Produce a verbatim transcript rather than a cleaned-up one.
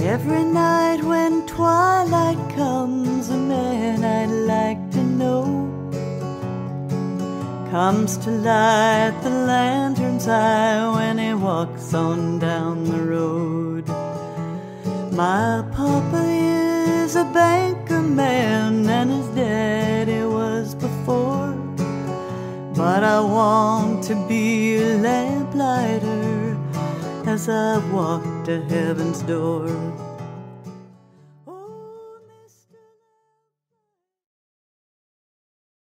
Every night when twilight comes, a man I'd like to know comes to light the lantern's eye when he walks on down the road. My papa is a banker man, and his daddy was before, but I want to be a lamplighter as I walk to heaven's door.